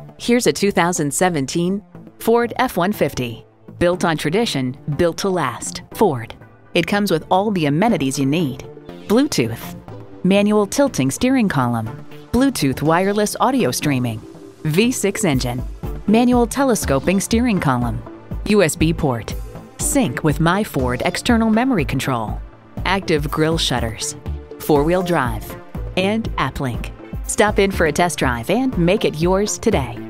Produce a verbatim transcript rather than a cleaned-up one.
Here's a two thousand seventeen Ford F one fifty. Built on tradition, built to last. Ford. It comes with all the amenities you need. Bluetooth, manual tilting steering column, Bluetooth wireless audio streaming, V six engine, manual telescoping steering column, U S B port, sync with My Ford external memory control, active grille shutters, four-wheel drive, and app link. Stop in for a test drive and make it yours today.